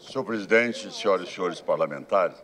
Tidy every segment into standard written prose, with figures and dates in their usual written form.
Senhor presidente, senhoras e senhores parlamentares,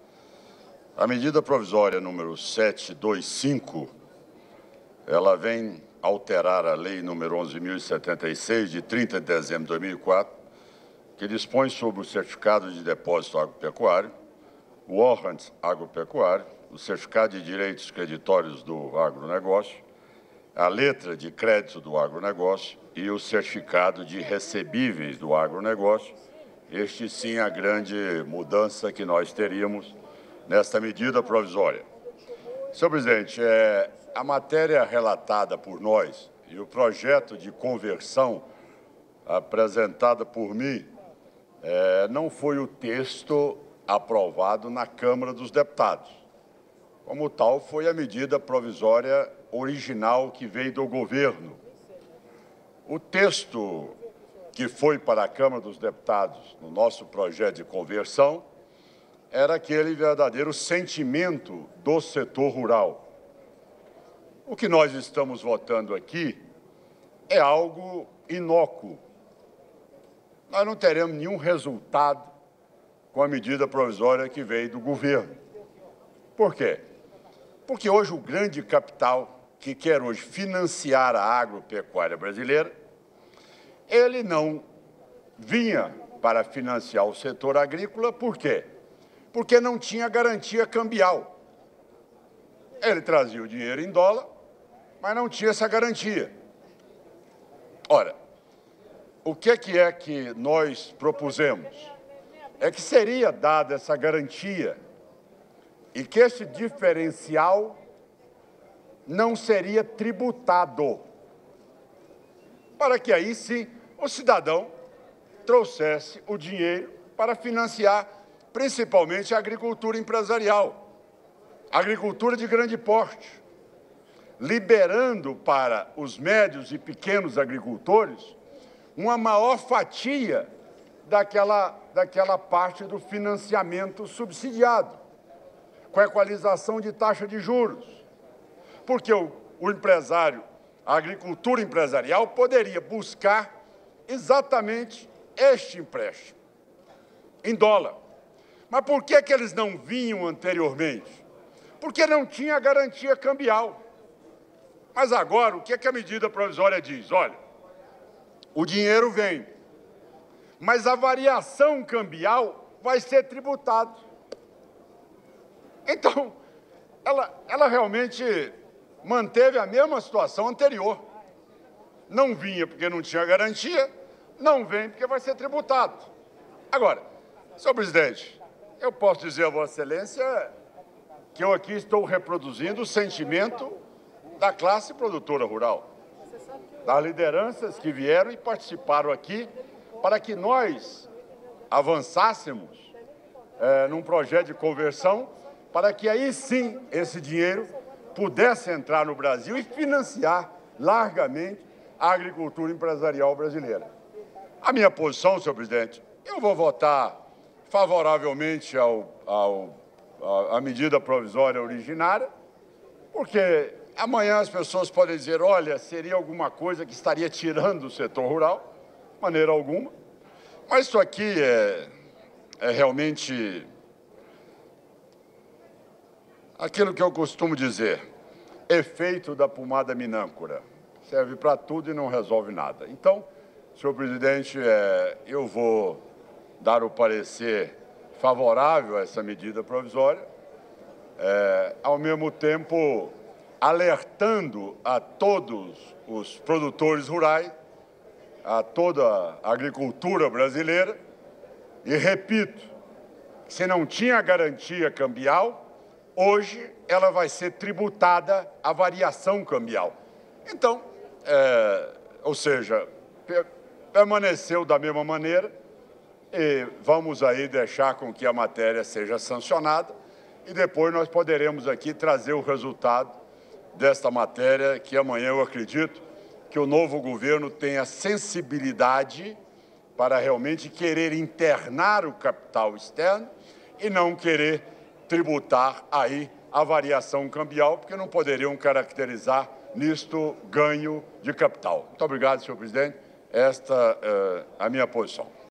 a medida provisória número 725, ela vem alterar a lei número 11.076, de 30 de dezembro de 2004, que dispõe sobre o certificado de depósito agropecuário, o warrant agropecuário, o certificado de direitos creditórios do agronegócio, a letra de crédito do agronegócio e o certificado de recebíveis do agronegócio. Este sim a grande mudança que nós teríamos nesta medida provisória. Senhor presidente, a matéria relatada por nós e o projeto de conversão apresentada por mim não foi o texto aprovado na Câmara dos Deputados. Como tal, foi a medida provisória original que veio do governo. O texto que foi para a Câmara dos Deputados, no nosso projeto de conversão, era aquele verdadeiro sentimento do setor rural. O que nós estamos votando aqui é algo inócuo. Nós não teremos nenhum resultado com a medida provisória que veio do governo. Por quê? Porque hoje o grande capital que quer hoje financiar a agropecuária brasileira, ele não vinha para financiar o setor agrícola, por quê? Porque não tinha garantia cambial. Ele trazia o dinheiro em dólar, mas não tinha essa garantia. Ora, o que é que nós propusemos? É que seria dada essa garantia e que esse diferencial não seria tributado, para que aí sim o cidadão trouxesse o dinheiro para financiar principalmente a agricultura empresarial, a agricultura de grande porte, liberando para os médios e pequenos agricultores uma maior fatia daquela parte do financiamento subsidiado, com a equalização de taxa de juros, porque o empresário, a agricultura empresarial poderia buscar exatamente este empréstimo, em dólar. Mas por que eles não vinham anteriormente? Porque não tinha garantia cambial. Mas agora, o que a medida provisória diz? Olha, o dinheiro vem, mas a variação cambial vai ser tributada. Então, ela realmente manteve a mesma situação anterior. Não vinha porque não tinha garantia, não vem porque vai ser tributado. Agora, senhor presidente, eu posso dizer a Vossa Excelência que eu aqui estou reproduzindo o sentimento da classe produtora rural, das lideranças que vieram e participaram aqui para que nós avançássemos num projeto de conversão, para que aí sim esse dinheiro pudesse entrar no Brasil e financiar largamente a agricultura empresarial brasileira. A minha posição, senhor presidente, eu vou votar favoravelmente à medida provisória originária, porque amanhã as pessoas podem dizer, olha, seria alguma coisa que estaria tirando o setor rural, de maneira alguma, mas isso aqui é realmente aquilo que eu costumo dizer, efeito da pomada minâncora, serve para tudo e não resolve nada. Então, senhor presidente, eu vou dar o parecer favorável a essa medida provisória, ao mesmo tempo alertando a todos os produtores rurais, a toda a agricultura brasileira, e repito, se não tinha garantia cambial, hoje ela vai ser tributada a variação cambial. Então, ou seja, permaneceu da mesma maneira e vamos aí deixar com que a matéria seja sancionada e depois nós poderemos aqui trazer o resultado desta matéria que amanhã eu acredito que o novo governo tenha sensibilidade para realmente querer internar o capital externo e não querer tributar aí a variação cambial, porque não poderiam caracterizar nisto ganho de capital. Muito obrigado, senhor presidente. Esta é a minha posição.